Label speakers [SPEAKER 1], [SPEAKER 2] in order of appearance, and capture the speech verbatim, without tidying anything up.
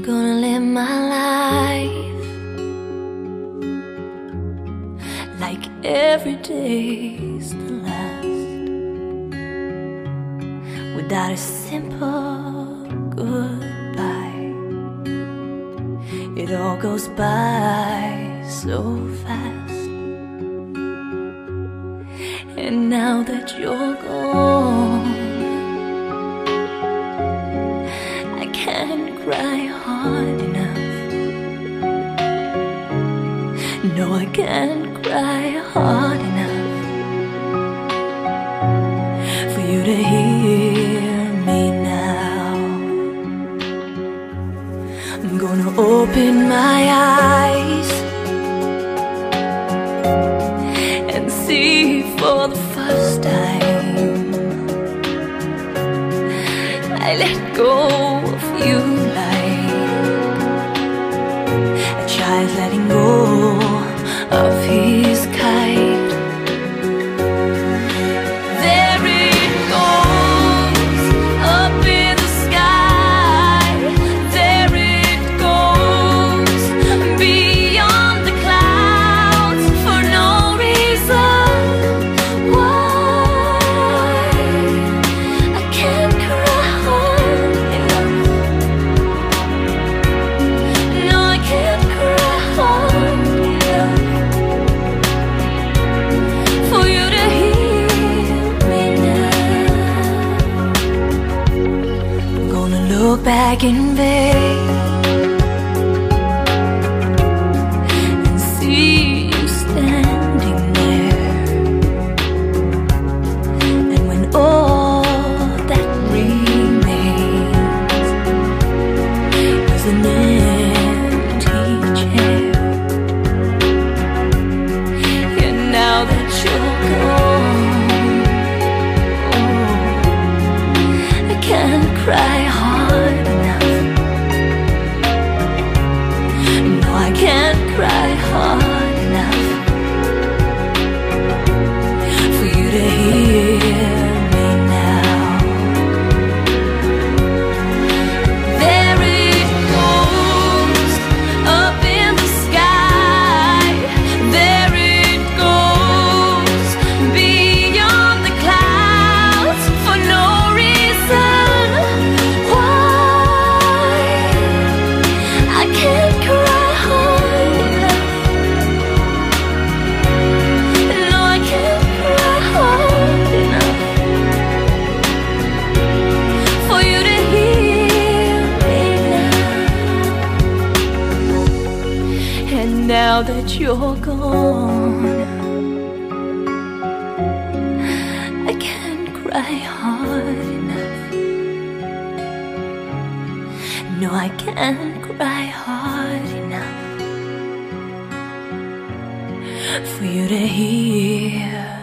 [SPEAKER 1] gonna live my life like every day's the last, without a simple goodbye. It all goes by so fast, and now that you're gone, I can't cry hard enough. No, I can't cry hard enough for you to hear me now. I'm gonna open my eyes and see for the first time. I let go of you like a child letting go of his kite. There it goes, up in the sky. There it goes, beyond the clouds, for no reason. Why I can't cry hard enough. No, I can't cry hard enough for you to hear me now. I'm gonna look back in vain and see you standing there. And when all that remains is an empty chair, and now that you're gone, oh, I can't cry hard enough. No, I can't cry hard enough for you to hear me now. There it goes, up in the sky. There it goes, beyond the clouds, for no reason. Why I can't cry hard enough. No, I can't cry hard enough for you to hear me now. And now that you're gone, I can't cry hard enough. No, I can't cry hard enough for you to hear